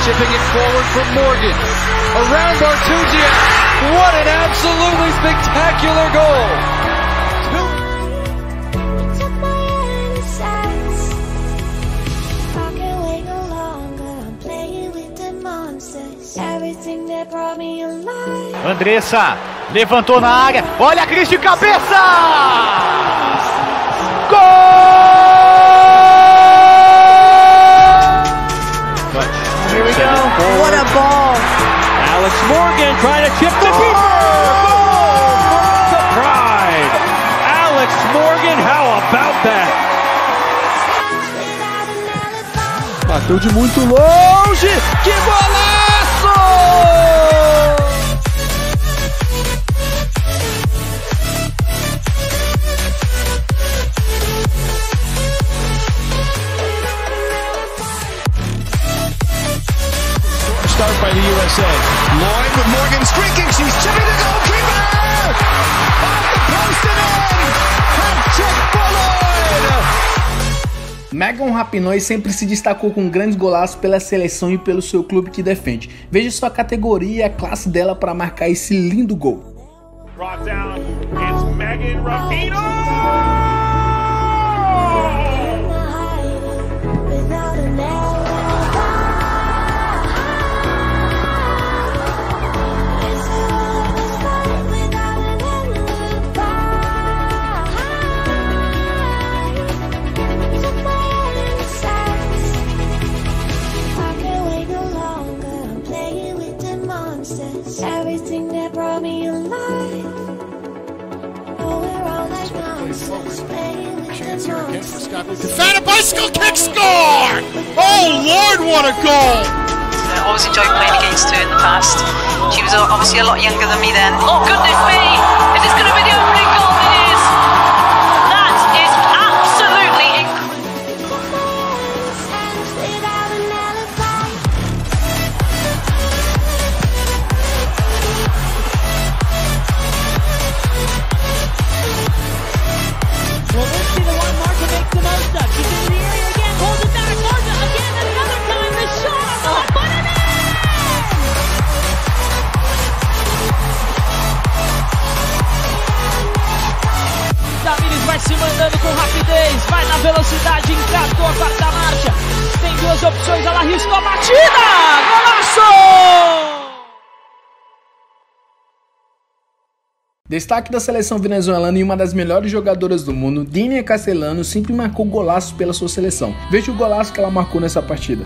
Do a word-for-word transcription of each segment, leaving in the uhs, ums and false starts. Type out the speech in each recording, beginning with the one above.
Chipping it forward for Morgan. Around Bartugia. What an absolutely spectacular goal. Andressa levantou na área, olha a Cris de cabeça! Gol! Here we go. What a ball! Alex Morgan trying to chip the keeper. Goal for the Pride. Alex Morgan, how about that? Bateu de muito longe. Que golaço! Start by the U S A. Lloyd with Morgan streaking. She's chipping the goalkeeper. Off the post and in. Hat-trick for Lloyd. Megan Rapinoe sempre se destacou com grandes golaços pela seleção e pelo seu clube que defende. Veja sua categoria e a classe dela para marcar esse lindo gol. Brought down is Megan Rapinoe. Everything that brought me alive. Oh, we're all like monsters playing with the monsters. Defended bicycle kick score! Oh Lord, what a goal! I always enjoyed playing against her in the past. She was obviously a lot younger than me then. Oh goodness me! Is this going to be the opening goal? It is! That is absolutely incredible. Well, let's see the one Martha makes the most of. She's in the area again, holds it back, Martha again, and another time the shot, oh, put it in! Tamires vai se mandando com rapidez, vai na velocidade, encatou a quarta marcha. Tem duas opções, ela arriscou a batida! Golaço! Destaque da seleção venezuelana e uma das melhores jogadoras do mundo, Dinia Castellano, sempre marcou golaços pela sua seleção. Veja o golaço que ela marcou nessa partida.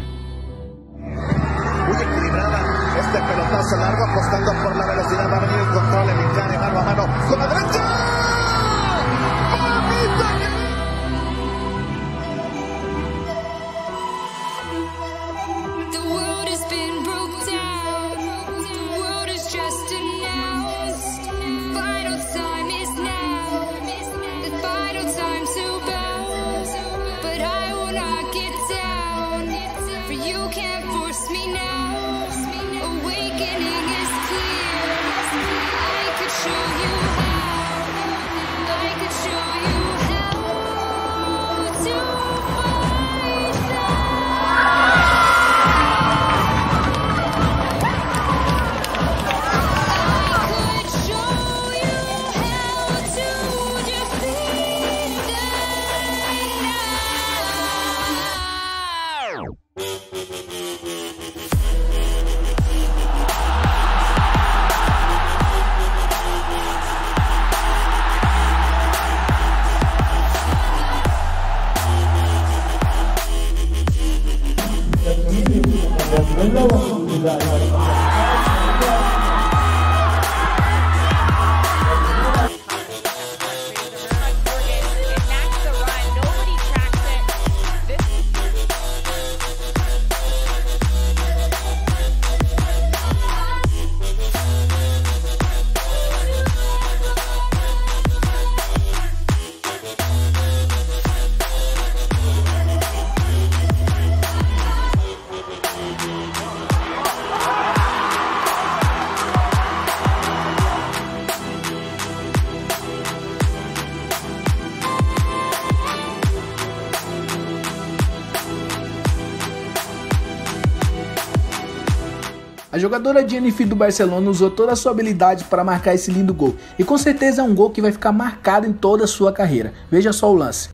A jogadora Jennifer do Barcelona usou toda a sua habilidade para marcar esse lindo gol, e com certeza é um gol que vai ficar marcado em toda a sua carreira. Veja só o lance.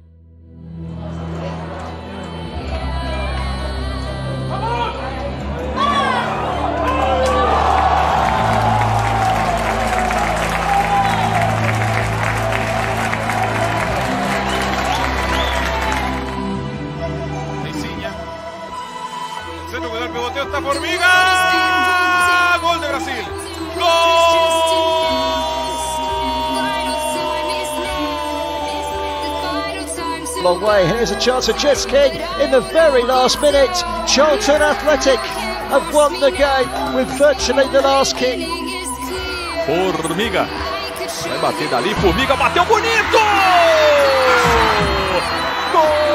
El pivoteo está Formiga. Gol de Brasil. Gol. Long way. Here's a chance for Jess King in the very last minute. Charlton Athletic have won the game with virtually the last kick. Formiga. Vai bater dali. Formiga bateu bonito. Gol.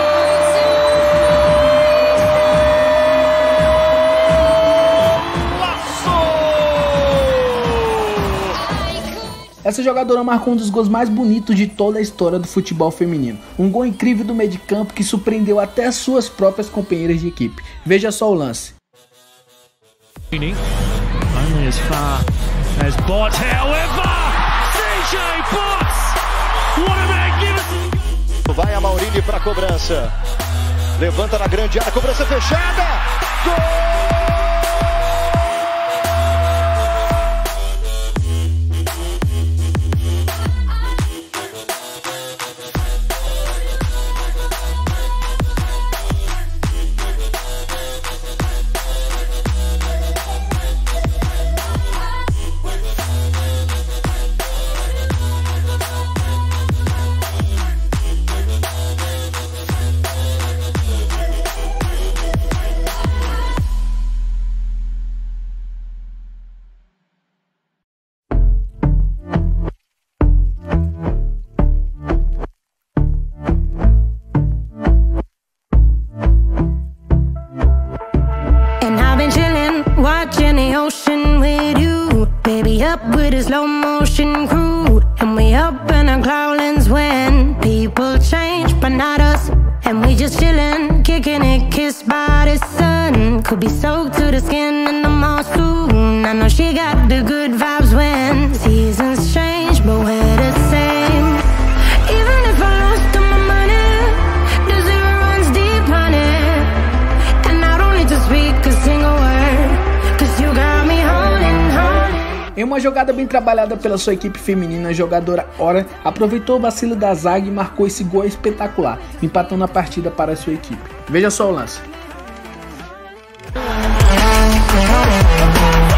Essa jogadora marcou um dos gols mais bonitos de toda a história do futebol feminino. Um gol incrível do meio de campo que surpreendeu até as suas próprias companheiras de equipe. Veja só o lance. Vai a Maurini para a cobrança. Levanta na grande área, cobrança fechada. Gol! Watching the ocean with you, baby, up with a slow motion crew, and we up in our cloudlands when people change, but not us, and we just chillin', kicking it, kissed by the sun, could be soaked to the skin in the mall soon. I know she got the good vibes when seasons change, but we're the same. Even if I lost all my money, the zero runs deep, honey, and I don't need to speak a single word. Em uma jogada bem trabalhada pela sua equipe feminina, a jogadora Ora aproveitou o vacilo da zaga e marcou esse gol espetacular, empatando a partida para a sua equipe. Veja só o lance.